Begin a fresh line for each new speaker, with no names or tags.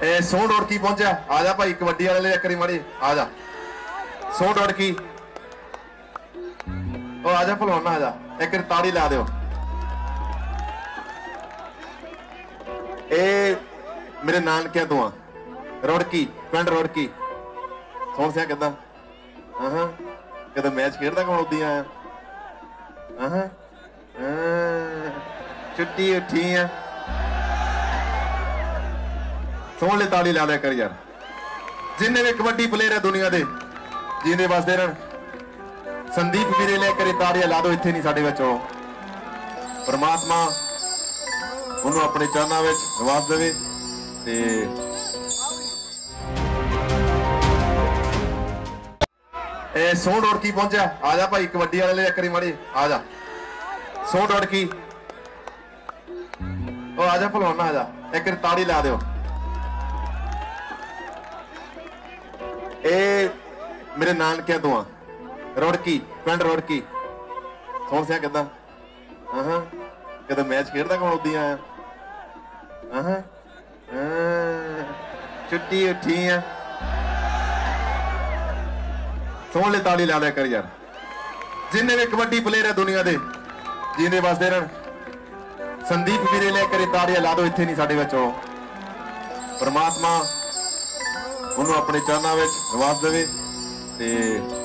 सोह ढोड़की पहुंचा, आ जा भाई कबड्डी वाले ले करी माड़ी, आ जा सोह ढोड़की, आ जा भलवाना, आ जा एक ताड़ी ला दो। मेरे नानकिया तो रुड़की पिंड रुड़की। सोहन सिंह किदा कद मैच खेडदा कौन उदी आया छुट्टी उठी है। सोहन ले ताली ला दिया कर यार, जिन्हें भी कबड्डी प्लेयर है दुनिया के जींदे बसदे रहन। संदीप वीरे ले कर ताड़ियां ला दो, इत्थे नहीं साडे विच आओ। परमात्मा उन्होंने अपने चरणों में निवास देवे। सोह ढोड़की पहुंचा, आ जा भाई कबड्डी वाले ले करी माड़ी, आ जा सोह ढोड़की, आ जा भलवाना, आ जा एक ताड़ी ला दो। मेरे नानकिया तो रुड़की पिंड रुड़की। सोहन सिंह किदा कद मैच खेडदा कौन उदी आया छुट्टी उठी है। सोहन ले ताली ला दिया कर यार, जिन्हें भी कबड्डी प्लेयर है दुनिया के जींदे बसदे रहन। संदीप वीरे ले कर ताड़ियां ला दो, इत्थे नहीं साडे विच आओ। परमात्मा उन्होंने अपने चरणों में निवास देवे।